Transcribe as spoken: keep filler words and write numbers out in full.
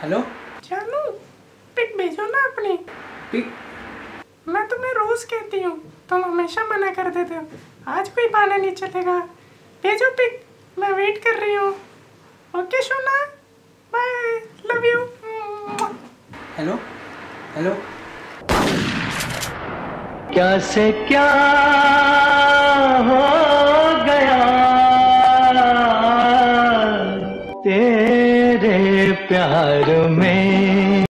Hello जानू, pick भेजो ना अपनी। पिक? मैं तुम्हें रोज कहती हूँ, तुम हमेशा मना कर देते हो। आज कोई बहाना नहीं चलेगा। भेजो पिक, मैं वेट कर रही हूँ। ओके सोना, bye, love you. Hello hello क्या से क्या हो गया तेरे प्यार में।